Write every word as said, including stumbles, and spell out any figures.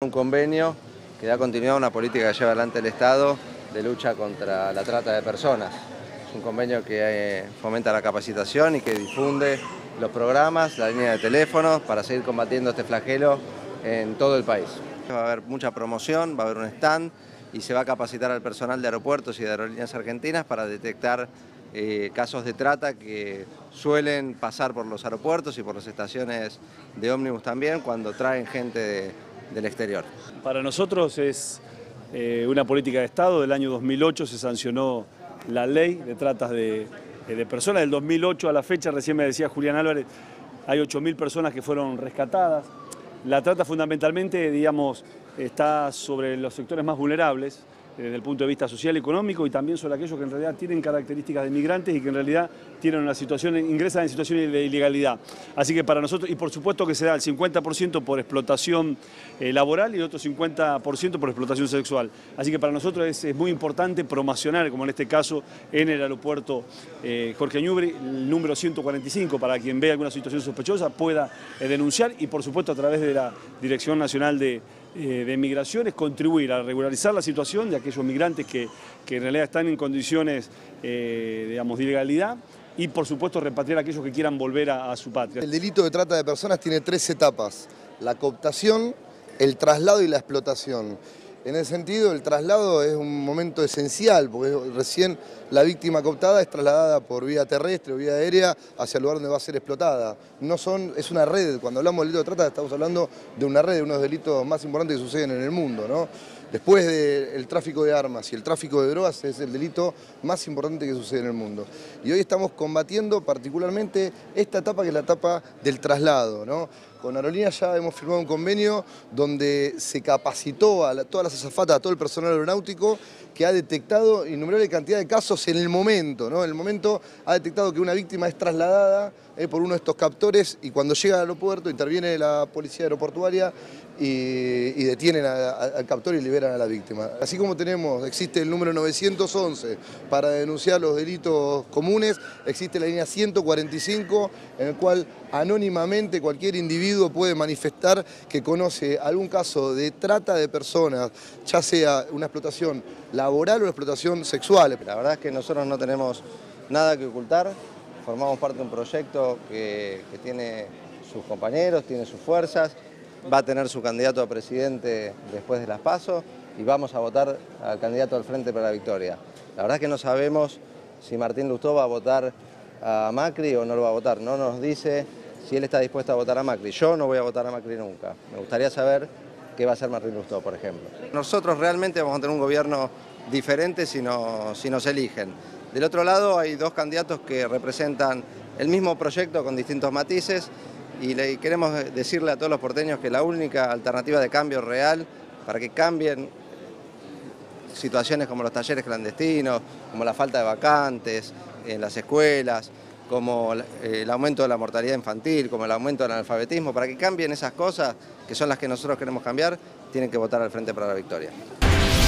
Un convenio que da continuidad a una política que lleva adelante el Estado de lucha contra la trata de personas. Es un convenio que eh, fomenta la capacitación y que difunde los programas, la línea de teléfono para seguir combatiendo este flagelo en todo el país. Va a haber mucha promoción, va a haber un stand y se va a capacitar al personal de aeropuertos y de aerolíneas argentinas para detectar eh, casos de trata que suelen pasar por los aeropuertos y por las estaciones de ómnibus también cuando traen gente de, del exterior. Para nosotros es eh, una política de Estado. Del año dos mil ocho se sancionó la ley de tratas de, de personas. Del dos mil ocho a la fecha, recién me decía Julián Álvarez, hay ocho mil personas que fueron rescatadas. La trata fundamentalmente, digamos, está sobre los sectores más vulnerables desde el punto de vista social y económico y también sobre aquellos que en realidad tienen características de migrantes y que en realidad tienen una situación, ingresan en situaciones de ilegalidad. Así que para nosotros, y por supuesto que se da el cincuenta por ciento por explotación eh, laboral y el otro cincuenta por ciento por explotación sexual. Así que para nosotros es, es muy importante promocionar, como en este caso en el aeropuerto eh, Jorge Ñubri, el número ciento cuarenta y cinco, para quien vea alguna situación sospechosa pueda eh, denunciar y por supuesto a través de la Dirección Nacional de de Migraciones, contribuir a regularizar la situación de aquellos migrantes que, que en realidad están en condiciones eh, digamos, de ilegalidad y por supuesto repatriar a aquellos que quieran volver a, a su patria. El delito de trata de personas tiene tres etapas: la cooptación, el traslado y la explotación. En ese sentido, el traslado es un momento esencial, porque recién la víctima cooptada es trasladada por vía terrestre o vía aérea hacia el lugar donde va a ser explotada. No son, es una red. Cuando hablamos del delito de trata estamos hablando de una red, de uno de los delitos más importantes que suceden en el mundo, ¿no? Después del tráfico de armas y el tráfico de drogas es el delito más importante que sucede en el mundo. Y hoy estamos combatiendo particularmente esta etapa que es la etapa del traslado, ¿no? Con Aerolíneas ya hemos firmado un convenio donde se capacitó a la, todas las azafatas, a todo el personal aeronáutico que ha detectado innumerable cantidad de casos en el momento, ¿no? En el momento ha detectado que una víctima es trasladada eh, por uno de estos captores y cuando llega al aeropuerto interviene la policía aeroportuaria y, y detienen a, a, al captor y liberan a la víctima. Así como tenemos, existe el número novecientos once para denunciar los delitos comunes, existe la línea ciento cuarenta y cinco en el cual anónimamente cualquier individuo puede manifestar que conoce algún caso de trata de personas, ya sea una explotación laboral o una explotación sexual. La verdad es que nosotros no tenemos nada que ocultar, formamos parte de un proyecto que, que tiene sus compañeros, tiene sus fuerzas, va a tener su candidato a presidente después de las PASO y vamos a votar al candidato al Frente para la Victoria. La verdad es que no sabemos si Martín Lustó va a votar a Macri o no lo va a votar, no nos dice si él está dispuesto a votar a Macri. Yo no voy a votar a Macri nunca. Me gustaría saber qué va a hacer Martín Lustó, por ejemplo. Nosotros realmente vamos a tener un gobierno diferente si, no, si nos eligen. Del otro lado hay dos candidatos que representan el mismo proyecto con distintos matices y le queremos decirle a todos los porteños que la única alternativa de cambio real para que cambien situaciones como los talleres clandestinos, como la falta de vacantes en las escuelas, como el aumento de la mortalidad infantil, como el aumento del analfabetismo, para que cambien esas cosas, que son las que nosotros queremos cambiar, tienen que votar al Frente para la Victoria.